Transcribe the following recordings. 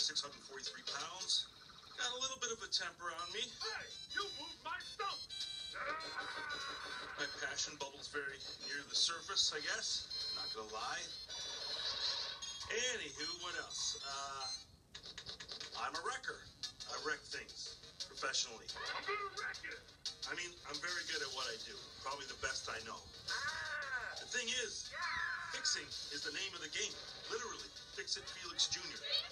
643 pounds. Got a little bit of a temper on me. Hey, you moved my stump! My passion bubbles very near the surface, I guess. Not gonna lie. Anywho, what else? I'm a wrecker. I wreck things professionally. I'm gonna wreck it! I mean, I'm very good at what I do. Probably the best I know. The thing is, fixing is the name of the game. Literally, Fix It Felix Jr.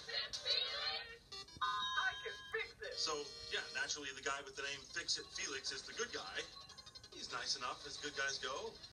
I can fix it! So, yeah, naturally the guy with the name Fix It Felix is the good guy. He's nice enough as good guys go.